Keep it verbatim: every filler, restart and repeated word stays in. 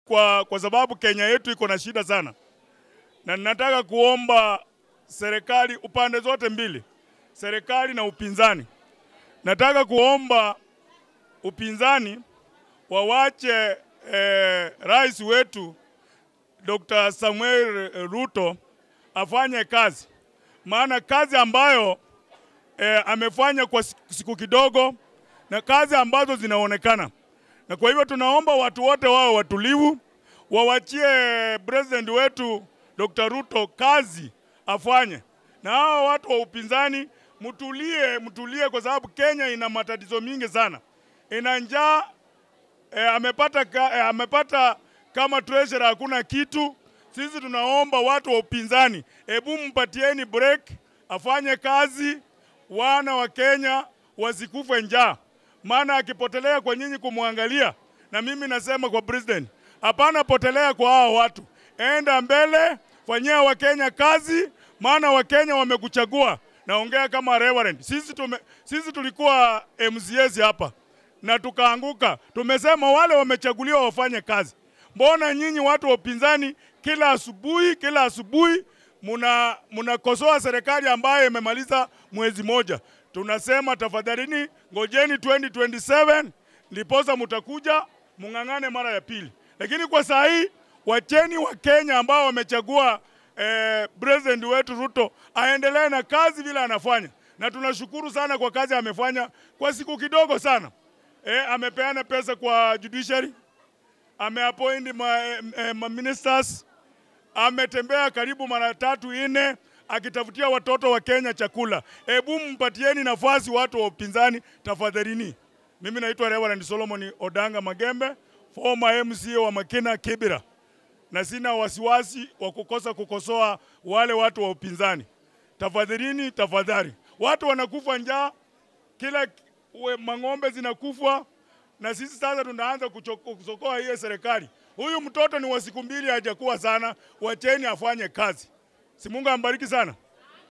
kwa, kwa sababu Kenya yetu iko na shida sana. Na nataka kuomba serikali upande zote mbili, serikali na upinzani. Nataka kuomba upinzani wawache eh, rais wetu Doctor Samuel Ruto afanye kazi. Maana kazi ambayo eh, amefanya kwa siku kidogo na kazi ambazo zinaonekana. Na kwa hivyo tunaomba watu wote wao watulivu, wawachie president wetu Doctor Ruto kazi afanye. Na hao watu wa upinzani mtulie, mtulie kwa sababu Kenya ina matatizo mingi sana. Ina njaa, eh, amepata eh, amepata kama treasurer hakuna kitu. Sisi tunaomba watu wa upinzani, hebu mpatieni break, afanye kazi, wana wa Kenya wasikufe njaa. Maana akipotelea kwa nyinyi kumwangalia, na mimi nasema kwa president, hapana potelea kwa hao watu. Enda mbele, fanyia wa Kenya kazi, maana wa Kenya wamekuchagua. Naongea kama reverend. Sisi tume, sisi tulikuwa M C As hapa na tukaanguka. Tumesema wale wamechaguliwa wafanye kazi. Mbona nyinyi watu wa upinzani kila asubuhi kila asubuhi muna mnakosoa serikali ambayo imemaliza mwezi moja? Tunasema tafadhalini ngojeni twenty twenty-seven ndiposa mutakuja mungangane mara ya pili. Lakini kwa saa hii wacheni wa Kenya ambao wamechagua eh, president wetu Ruto aendelee na kazi vile anafanya. Na tunashukuru sana kwa kazi amefanya kwa siku kidogo sana. Eh, amepeana pesa kwa judiciary, ameappoint ma, eh, ma ministers, ametembea karibu mara tatu nne akitafutia watoto wa Kenya chakula. Hebu mpatieni nafasi watu wa upinzani tafadhalini. Mimi naitwa Reverend Solomon Odanga Magembe, former M C A wa Makina Kibra. Na sina wasiwasi wa kukosa kukosoa wale watu wa upinzani. Tafadhalini, tafadhali. Watu wanakufa njaa, kila we, mang'ombe zinakufa, na sisi sasa tunaanza kusokoa hii serikali. Huyu mtoto ni wa siku mbili hajakuwa sana, wacheni afanye kazi. Si Mungu ambariki sana.